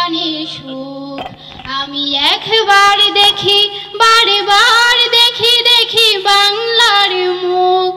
প্রাণের সুখ। আমি একবার দেখি বারে বার দেখি দেখি বাংলার মুখ।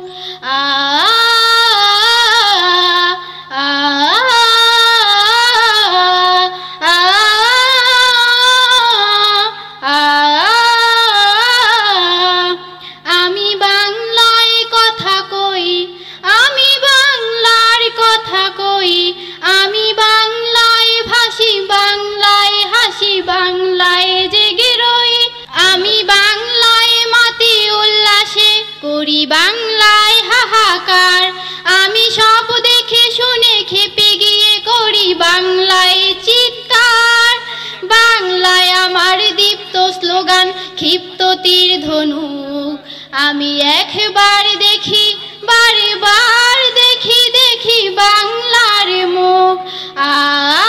আমি বাংলায় কথা কই, আমি বাংলার কথা কই, আমি বাংলায় ভাসি, বাংলায় হাসি, বাংলায় জেগে রই। আমি বাংলায় মাতি উল্লাসে করি বাংলায় হাহাকার। আমি সব দেখে শুনে খেপে গিয়ে করি বাংলায় চিৎকার। বাংলায় আমার দীপ্ত স্লোগান, ক্ষিপ্ত তীর ধনুক। আমি একবার দেখি বারে বার দেখি দেখি বাংলার মুখ।